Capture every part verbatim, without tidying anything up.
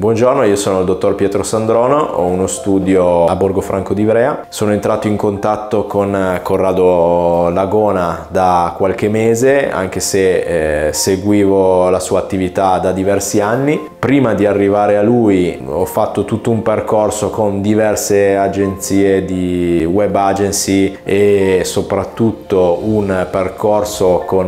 Buongiorno, io sono il dottor Pietro Sandrono, ho uno studio a Borgo Franco di Ivrea. Sono entrato in contatto con Corrado Lagona da qualche mese, anche se eh, seguivo la sua attività da diversi anni. Prima di arrivare a lui ho fatto tutto un percorso con diverse agenzie di web agency e soprattutto un percorso con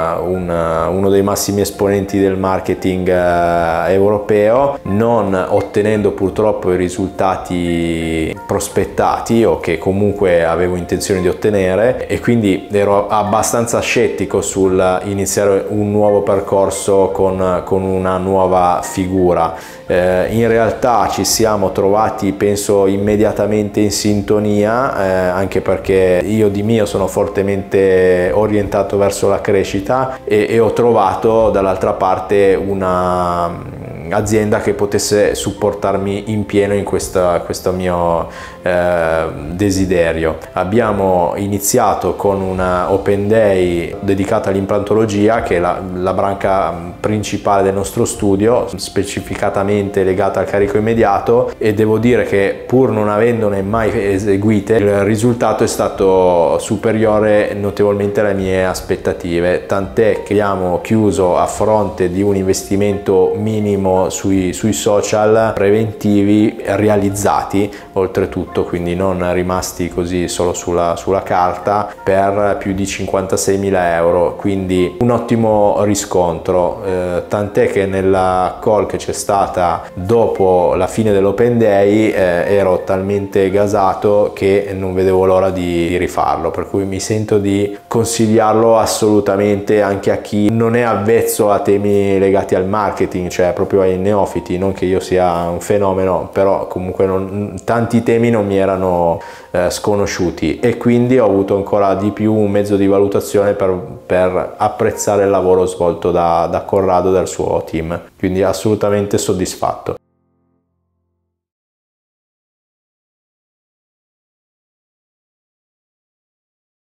un, uno dei massimi esponenti del marketing eh, europeo, non ottenendo purtroppo i risultati prospettati o che comunque avevo intenzione di ottenere, e quindi ero abbastanza scettico sul iniziare un nuovo percorso con, con una nuova figura. Eh, in realtà ci siamo trovati, penso, immediatamente in sintonia, eh, anche perché io di mio sono fortemente orientato verso la crescita e, e ho trovato dall'altra parte una azienda che potesse supportarmi in pieno in questa, questo mio eh, desiderio. Abbiamo iniziato con una Open Day dedicata all'implantologia, che è la, la branca principale del nostro studio, specificatamente legata al carico immediato, e devo dire che pur non avendone mai eseguite, il risultato è stato superiore notevolmente alle mie aspettative, tant'è che abbiamo chiuso a fronte di un investimento minimo Sui, sui social preventivi realizzati oltretutto, quindi non rimasti così solo sulla, sulla carta, per più di cinquantaseimila euro, quindi un ottimo riscontro, eh, tant'è che nella call che c'è stata dopo la fine dell'Open Day eh, ero talmente gasato che non vedevo l'ora di rifarlo, per cui mi sento di consigliarlo assolutamente anche a chi non è avvezzo a temi legati al marketing, cioè proprio ai neofiti. Non che io sia un fenomeno, però comunque non, tanti temi non mi erano eh, sconosciuti, e quindi ho avuto ancora di più un mezzo di valutazione per, per apprezzare il lavoro svolto da, da Corrado e dal suo team, quindi assolutamente soddisfatto.